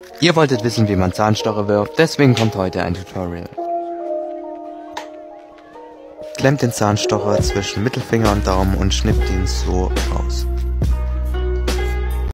Ihr wolltet wissen, wie man Zahnstocher wirft, deswegen kommt heute ein Tutorial. Klemmt den Zahnstocher zwischen Mittelfinger und Daumen und schnippt ihn so raus.